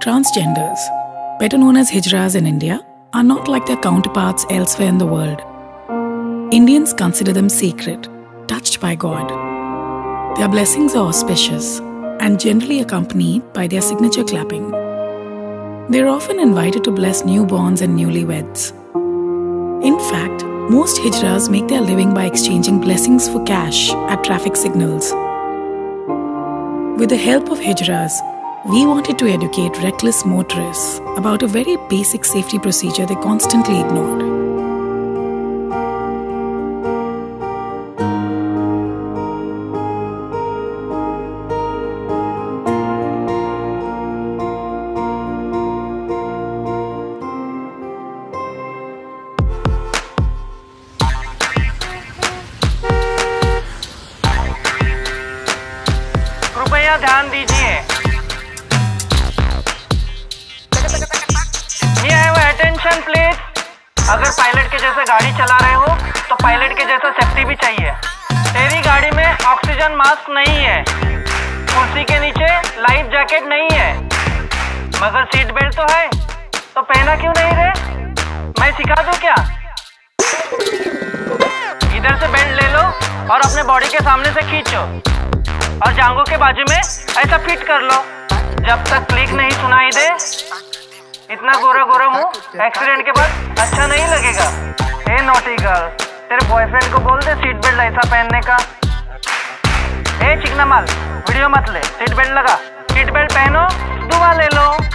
Transgenders, better known as Hijras in India, are not like their counterparts elsewhere in the world. Indians consider them sacred, touched by God. Their blessings are auspicious and generally accompanied by their signature clapping. They are often invited to bless newborns and newlyweds. In fact, most Hijras make their living by exchanging blessings for cash at traffic signals. With the help of Hijras, we wanted to educate reckless motorists about a very basic safety procedure they constantly ignored. कृपया ध्यान दीजिए। Attention please. अगर pilot के जैसे गाड़ी चला रहे हो तो पायलट के जैसा सेफ्टी भी चाहिए। तेरी गाड़ी में ऑक्सीजन मास्क नहीं है, कुर्सी के नीचे लाइफ जैकेट नहीं है, मगर सीट बेल्ट तो है, तो पहना क्यों नहीं रे? मैं सिखा दूं क्या? इधर से बेल्ट ले लो और अपने बॉडी के सामने से खींचो और जांघों के बाजू में ऐसा फिट कर लो। जब तक क्लिक नहीं सुनाई दे, इतना गोरा गोरा मुंह एक्सीडेंट के बाद अच्छा नहीं लगेगा। हे नॉटी गर्ल, तेरे बॉयफ्रेंड को बोल दे सीट बेल्ट ऐसा पहनने का। हे चिकना माल, वीडियो मत ले, सीट बेल्ट लगा। सीट बेल्ट पहनो, दुआ ले लो।